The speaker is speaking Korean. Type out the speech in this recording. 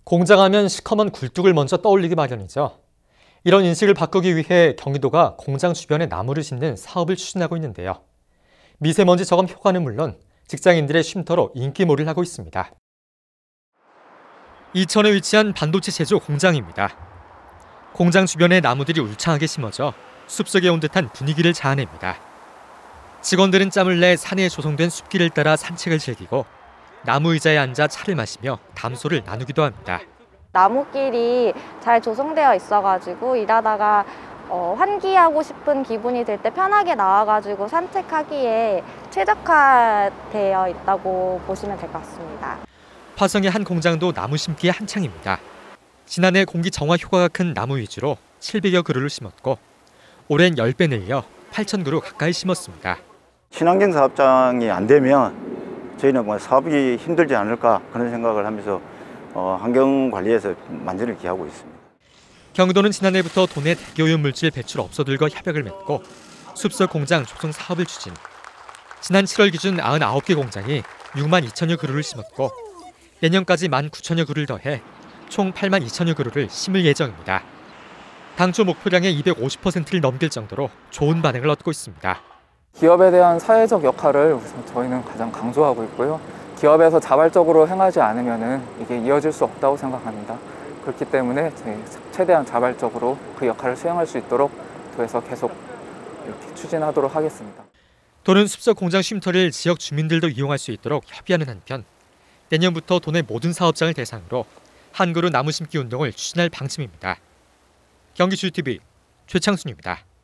공장하면 시커먼 굴뚝을 먼저 떠올리기 마련이죠. 이런 인식을 바꾸기 위해 경기도가 공장 주변에 나무를 심는 사업을 추진하고 있는데요. 미세먼지 저감 효과는 물론 직장인들의 쉼터로 인기몰이를 하고 있습니다. 이천에 위치한 반도체 제조 공장입니다. 공장 주변에 나무들이 울창하게 심어져 숲속에 온 듯한 분위기를 자아냅니다. 직원들은 짬을 내 산에 조성된 숲길을 따라 산책을 즐기고 나무 의자에 앉아 차를 마시며 담소를 나누기도 합니다. 나무길이 잘 조성되어 있어가지고 일하다가 환기하고 싶은 기분이 들 때 편하게 나와가지고 산책하기에 최적화되어 있다고 보시면 될 것 같습니다. 화성의 한 공장도 나무 심기에 한창입니다. 지난해 공기 정화 효과가 큰 나무 위주로 700여 그루를 심었고 올해는 10배 늘려 8,000그루 가까이 심었습니다. 친환경 사업장이 안 되면 저희는 뭐 사업이 힘들지 않을까 그런 생각을 하면서 환경 관리에서 만전을 기하고 있습니다. 경기도는 지난해부터 도내 대기오염 물질 배출 업소들과 협약을 맺고 숲속 공장 조성 사업을 추진. 지난 7월 기준 99개 공장이 6만 2천여 그루를 심었고 내년까지 1만 9천여 그루를 더해 총 8만 2천여 그루를 심을 예정입니다. 당초 목표량의 250%를 넘길 정도로 좋은 반응을 얻고 있습니다. 기업에 대한 사회적 역할을 우선 저희는 가장 강조하고 있고요. 기업에서 자발적으로 행하지 않으면 이게 이어질 수 없다고 생각합니다. 그렇기 때문에 최대한 자발적으로 그 역할을 수행할 수 있도록 도에서 계속 이렇게 추진하도록 하겠습니다. 도는 숲속 공장 쉼터를 지역 주민들도 이용할 수 있도록 협의하는 한편 내년부터 도내 모든 사업장을 대상으로 한 그루 나무 심기 운동을 추진할 방침입니다. 경기주TV 최창순입니다.